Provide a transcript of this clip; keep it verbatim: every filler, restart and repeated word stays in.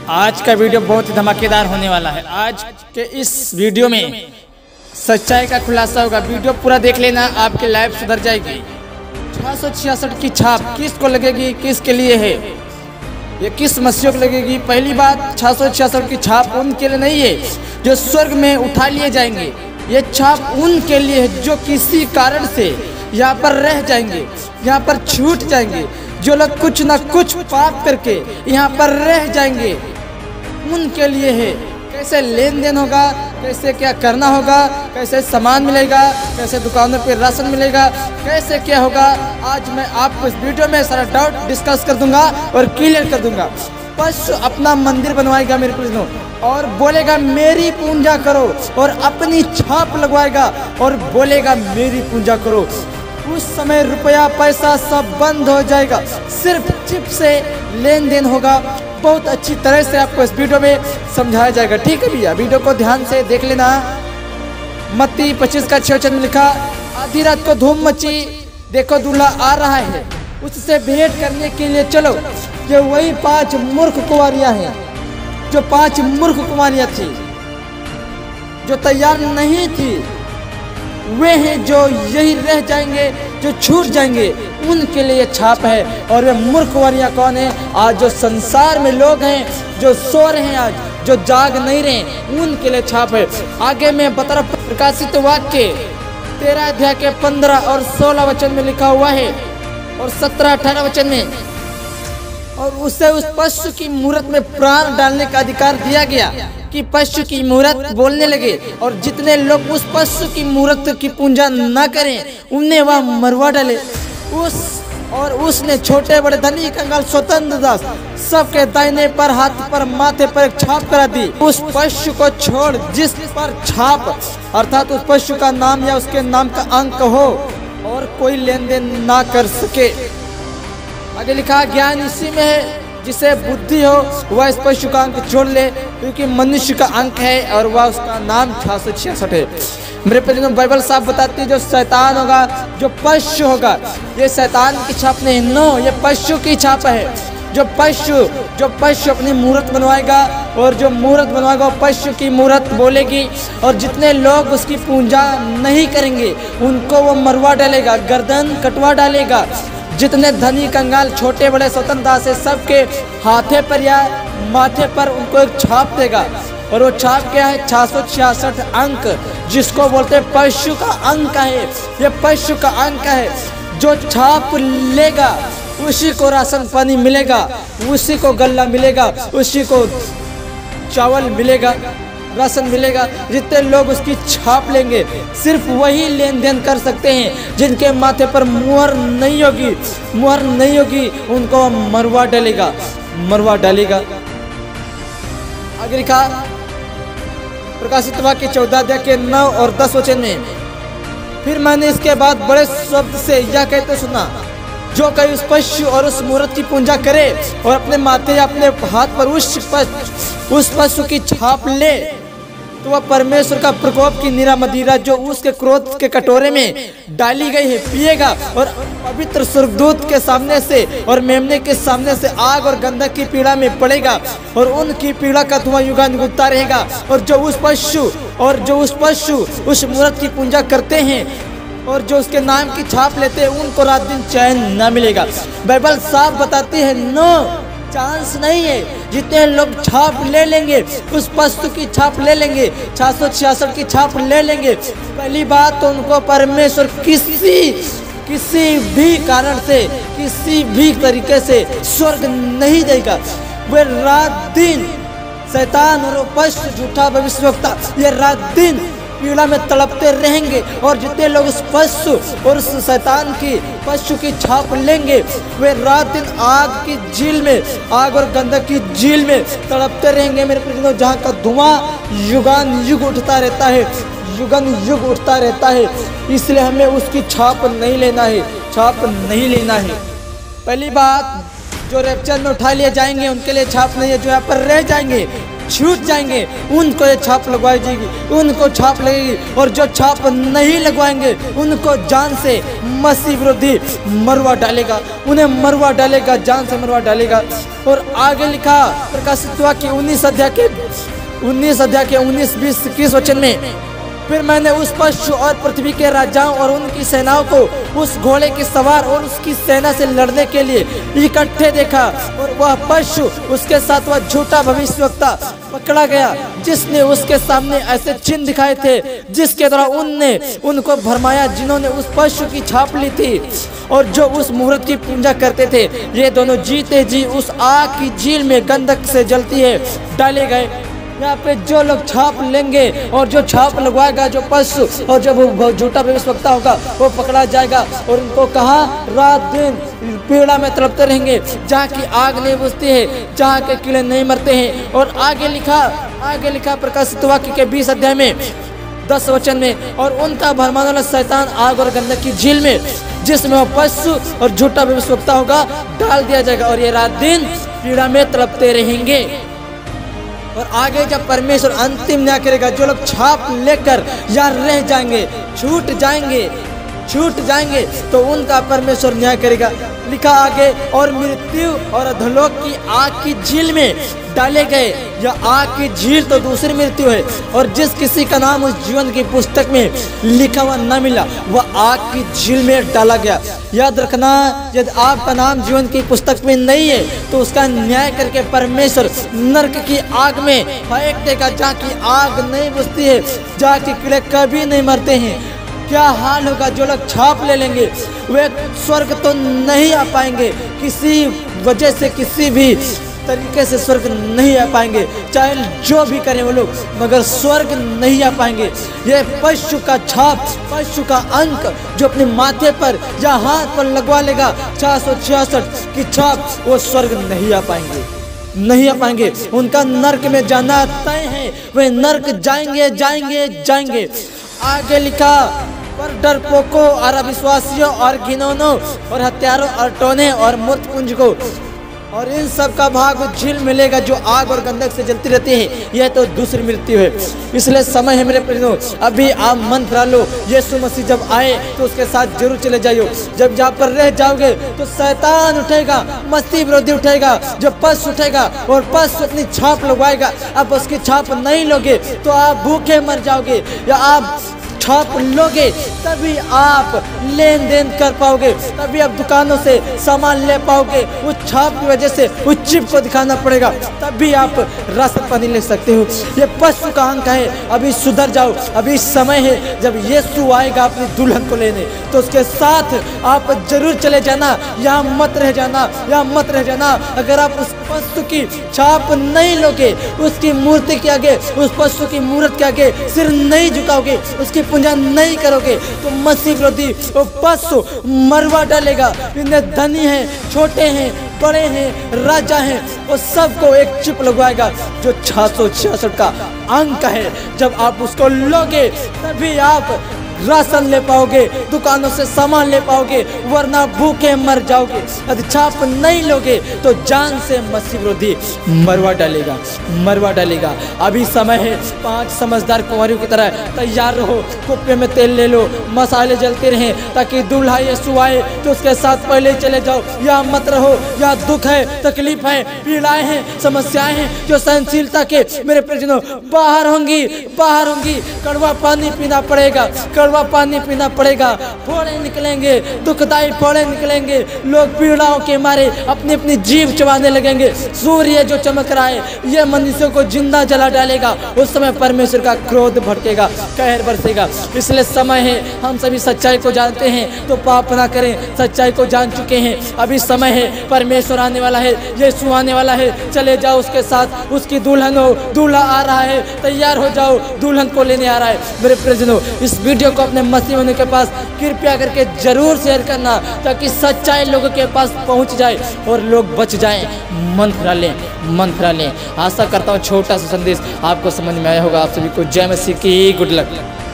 आज का वीडियो बहुत ही धमाकेदार होने वाला है। आज के इस वीडियो में सच्चाई का खुलासा होगा। वीडियो पूरा देख लेना, आपकी लाइफ सुधर जाएगी। छह सौ छियासठ की छाप किसको लगेगी, किसके लिए है, ये किस मसीह को लगेगी? पहली बात, छह सौ छियासठ की छाप उनके लिए नहीं है जो स्वर्ग में उठा लिए जाएंगे। ये छाप उनके लिए है जो किसी कारण से यहाँ पर रह जाएंगे, यहाँ पर छूट जाएंगे। जो लोग कुछ ना कुछ पाप करके यहाँ पर रह जाएंगे, उनके लिए है। कैसे लेन देन होगा, कैसे क्या करना होगा, कैसे सामान मिलेगा, कैसे दुकानों पे राशन मिलेगा, कैसे क्या होगा, आज मैं आपको इस वीडियो में सारा डाउट डिस्कस कर दूंगा और क्लियर कर दूंगा। पशु अपना मंदिर बनवाएगा मेरे प्रियजनों और बोलेगा मेरी पूजा करो, और अपनी छाप लगवाएगा और बोलेगा मेरी पूजा करो। उस समय रुपया पैसा सब बंद हो जाएगा, सिर्फ चिप से लेन देन होगा। बहुत अच्छी तरह से आपको इस वीडियो में समझाया जाएगा। ठीक है भैया, वीडियो को ध्यान से देख लेना। मत्ती पच्चीस का छह वचन में लिखा, आधी रात को धूम मची, देखो दूल्हा आ रहा है, उससे भेंट करने के लिए चलो। ये वही पांच मूर्ख कुंवारियां हैं, जो पांच मूर्ख कुंवारियां थी, जो तैयार नहीं थी। वे हैं जो यही रह जाएंगे, जो छूट जाएंगे, उनके लिए छाप है। और वे मूर्ख कुंवारियां कौन है? आज जो संसार में लोग हैं, जो सो रहे हैं, आज जो जाग नहीं रहे, उनके लिए छाप है। आगे मैं बता रहा, प्रकाशित वाक्य तेरह अध्याय के पंद्रह और सोलह वचन में लिखा हुआ है, और सत्रह अठारह वचन में, और उसे उस पशु की मूरत में प्राण डालने का अधिकार दिया गया कि पशु की मूरत बोलने लगे, और जितने लोग उस पशु की मूरत की पूजा न करें उन्हें वह मरवा डाले। उस और उसने छोटे बड़े धनी कंगाल स्वतंत्र दास सबके दाहिने पर, हाथ पर, माथे पर एक छाप करा दी। उस पशु को छोड़ जिस पर छाप अर्थात उस पशु का नाम या उसके नाम का अंक हो, और कोई लेन देन ना कर सके। आगे लिखा, ज्ञान इसी में है, जिसे बुद्धि हो वह इस पशु का अंक छोड़ ले, क्योंकि मनुष्य का अंक है और वह उसका नाम छह सौ छियासठ है। मेरे प्रियजनों, बाइबल साफ बताती है जो शैतान होगा, जो पशु होगा, ये शैतान की छाप नहीं, नो, ये पशु की छाप है। जो पशु जो पशु अपनी मूरत बनवाएगा, और जो मूरत बनवाएगा वो पशु की मूरत बोलेगी, और जितने लोग उसकी पूजा नहीं करेंगे उनको वो मरवा डालेगा, गर्दन कटवा डालेगा। जितने धनी कंगाल छोटे बड़े स्वतंत्र दास है, सबके हाथे पर या माथे पर उनको एक छाप देगा, और वो छाप क्या है? छह सौ छियासठ अंक, जिसको बोलते हैं पशु का अंक है। ये पशु का अंक है। जो छाप लेगा उसी को राशन पानी मिलेगा, उसी को गल्ला मिलेगा, उसी को चावल मिलेगा, राशन मिलेगा। जितने लोग उसकी छाप लेंगे सिर्फ वही लेन देन कर सकते हैं। जिनके माथे पर मुहर नहीं होगी, मुहर नहीं होगी, उनको मरवा डालेगा, मरवा डालेगा। आगे लिखा, प्रकाशित वाक्य चौदह अध्याय के नौ और दस वचन में, फिर मैंने इसके बाद बड़े शब्द से यह कहते सुना, जो कोई उस पशु और उस मूरत की पूजा करे और अपने माथे या अपने हाथ पर उस पशु उस पशु की छाप ले, तो वह परमेश्वर का प्रकोप की निरा मदिरा जो उसके क्रोध के कटोरे में डाली गई है पिएगा, और पवित्र स्वर्गदूत के सामने से और मेमने के सामने से आग और गंधक की पीड़ा में पड़ेगा, और उनकी पीड़ा का धुआं युगांत उठता रहेगा। और जो उस पशु और जो उस पशु उस मूरत की पूजा करते हैं और जो उसके नाम की छाप लेते हैं, उनको रात दिन चैन न मिलेगा। बाइबल साफ बताती है, नो, चांस नहीं है। जितने लोग छाप ले लेंगे, उस पशु की छाप ले लेंगे, छह सौ छियासठ की छाप ले लेंगे, पहली बात तो उनको परमेश्वर किसी किसी भी कारण से, किसी भी तरीके से स्वर्ग नहीं देगा। वे रात दिन शैतान और पशु झूठा भविष्यवक्ता ये रात दिन पीड़ा में तड़पते रहेंगे। और जितने लोग उस पशु और उस शैतान की पशु की छाप लेंगे, वे रात दिन आग की झील में, आग और गंधक की झील में तड़पते रहेंगे मेरे प्रियजनों, जहाँ का धुआं युगान युग उठता रहता है, युगन युग उठता रहता है। इसलिए हमें उसकी छाप नहीं लेना है, छाप नहीं लेना है। पहली बात, जो रैप्चर में उठा लिए जाएंगे उनके लिए छाप नहीं है, जो यहाँ पर रह जाएंगे छूट जाएंगे उनको ये छाप लगवाई जाएगी, उनको छाप लगेगी। और जो छाप नहीं लगवाएंगे उनको जान से मसीह विरोधी मरवा डालेगा, उन्हें मरवा डालेगा, जान से मरवा डालेगा। और आगे लिखा प्रकाशित हुआ कि उन्नीस अध्याय के उन्नीस अध्याय के उन्नीस बीस इक्कीस वचन में, फिर मैंने उस पशु और पृथ्वी के राजाओं और उनकी सेनाओं को उस घोड़े के सवार और उसकी सेना से लड़ने के लिए इकट्ठे देखा। और वह पशु उसके साथ वह झूठा भविष्यवक्ता पकड़ा गया जिसने उसके सामने ऐसे चिन्ह दिखाए थे जिसके द्वारा उनने उनको भरमाया, जिन्होंने उस पशु की छाप ली थी और जो उस मुहूर्त की पूजा करते थे। ये दोनों जीते जी उस आग की झील में गंधक से जलती है डाले गए। यहाँ पे जो लोग छाप लेंगे और जो छाप लगवाएगा, जो पशु और जो वो झूठा भविष्यवक्ता होगा, वो पकड़ा जाएगा। और उनको कहा रात दिन पीड़ा में तड़पते रहेंगे, जहाँ की आग नहीं बुझती है, जहाँ के कीड़े नहीं मरते हैं। और आगे लिखा आगे लिखा प्रकाशित वाक्य के बीस अध्याय में दस वचन में, और उनका भरमाने वाला शैतान आग और गंधक की झील में, जिसमें वो पशु और झूठा भविष्यवक्ता होगा, डाल दिया जाएगा। और ये रात दिन पीड़ा में तड़पते रहेंगे। और आगे जब परमेश्वर अंतिम न्याय करेगा, जो लोग छाप लेकर यहाँ रह जाएंगे, छूट जाएंगे छूट जाएंगे तो उनका परमेश्वर न्याय करेगा। लिखा आगे, और मृत्यु और अधोलोक की आग की झील में डाले गए। यह आग की झील तो दूसरी मृत्यु है, और जिस किसी का नाम उस जीवन की पुस्तक में लिखा हुआ न मिला, वह आग की झील में डाला गया। याद रखना, यदि आपका नाम जीवन की पुस्तक में नहीं है तो उसका न्याय करके परमेश्वर नरक की आग में फेंक देगा, जहाँ की आग नहीं बुझती है, जहाँ की कीड़े कभी नहीं मरते हैं। क्या हाल होगा जो लोग छाप ले लेंगे, वे स्वर्ग तो नहीं आ पाएंगे, किसी वजह से किसी भी तरीके से स्वर्ग नहीं आ पाएंगे, चाहे जो भी करें वो लोग, मगर स्वर्ग नहीं आ पाएंगे। ये पशु का छाप, पशु का अंक जो अपने माथे पर या हाथ पर लगवा लेगा, चार सौ छियासठ की छाप, वो स्वर्ग नहीं आ पाएंगे नहीं आ पाएंगे उनका नर्क में जाना तय है, वे नर्क जाएंगे जाएंगे जाएंगे। आगे लिखा, पर डरपोकों और अविश्वासियों और घिनौनों और हत्यारों और टोने और मूर्त पुंज को और इन सब का भाग झील मिलेगा जो आग और गंधक से जलती रहती है। यह तो दूसरी मृत्यु है। इसलिए समय है मेरे प्रियो, अभी आप मन फिरा लो। यीशु मसीह जब आए तो उसके साथ जरूर चले जाइयो। जब जहाँ पर रह जाओगे तो शैतान उठेगा, मसीह विरोधी उठेगा, जो पस उठेगा और पस अपनी छाप लगवाएगा। अब उसकी छाप नहीं लोगे तो आप भूखे मर जाओगे, या आप छाप लोगे तभी आप लेन देन कर पाओगे, तभी आप दुकानों से सामान ले पाओगे। उस छाप की वजह से उस चिप को दिखाना पड़ेगा, तभी आप राशन पानी ले सकते हो। ये पशु का अंक है। अभी सुधर जाओ, अभी समय है। जब यीशु आएगा अपनी दुल्हन को लेने तो उसके साथ आप जरूर चले जाना, यहाँ मत रह जाना, यहाँ मत रह जाना। अगर आप उस पशु की छाप नहीं लोगे, उसकी मूर्ति के आगे, उस पशु की मूर्त के आगे सिर नहीं झुकाओगे, उसकी पूजा नहीं करोगे, तो मसीह विरोधी वो पशु मरवा डालेगा। इन्हें धनी हैं, छोटे हैं, बड़े हैं, राजा हैं, वो सबको एक चिप लगवाएगा जो छह सौ छियासठ का अंक है। जब आप उसको लोगे तभी आप राशन ले पाओगे, दुकानों से सामान ले पाओगे, वरना भूखे मर जाओगे। यदि छाप नहीं लोगे तो जान से मसीह विरोधी मरवा डालेगा मरवा डालेगा। अभी समय है, पांच समझदार कुंवारियों की तरह तैयार रहो। कुप्पे में तेल ले लो, मसाले जलते रहें, ताकि दूल्हा यीशु आए तो उसके साथ पहले चले जाओ। या मत रहो, या दुख है, तकलीफ है, पीड़ाएं हैं, समस्याएं हैं जो सहनशीलता के मेरे परिजनों बाहर होंगी बाहर होंगी कड़वा पानी पीना पड़ेगा, कड़वा पानी पीना पड़ेगा। फोड़े निकलेंगे, दुखदाई फोड़े निकलेंगे। लोग पीड़ाओं के मारे अपनी अपनी जीभ चबाने लगेंगे। सूर्य जो चमक रहा है यह मनुष्यों को जिंदा जला डालेगा। उस समय परमेश्वर का क्रोध भड़केगा, कहर बरसेगा। इसलिए समय है, हम सभी सच्चाई को जानते हैं तो पाप ना करें, सच्चाई को जान चुके हैं। अभी समय है, परमेश्वर आने वाला है, यीशु आने वाला है। चले जाओ उसके साथ, उसकी दुल्हन हो, दूल्हा आ रहा है, तैयार हो जाओ, दुल्हन को लेने आ रहा है। मेरे प्रियजनों, इस वीडियो को अपने मसीह होने के पास कृपया करके जरूर शेयर करना, ताकि सच्चाई लोगों के पास पहुंच जाए और लोग बच जाएं। मन फिरा लें मन फिरा लें। आशा करता हूं छोटा सा संदेश आपको समझ में आया होगा। आप सभी को जय मसीह की गुड लक।